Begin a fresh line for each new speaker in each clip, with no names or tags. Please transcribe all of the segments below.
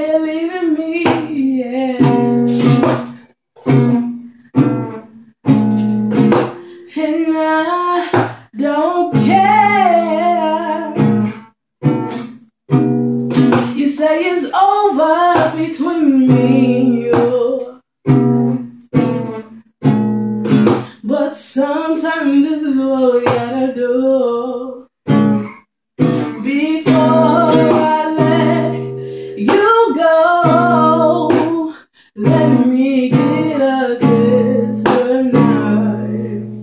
here leaving me, yeah. And I don't care. You say it's over between me and you, but sometimes this is what we gotta do. Before I let you go, let me get a kiss tonight.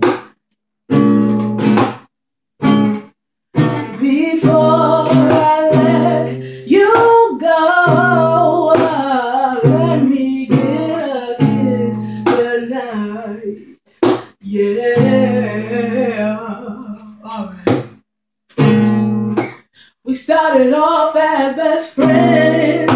Before I let you go, let me get a kiss tonight. Yeah, alright. We started off as best friends,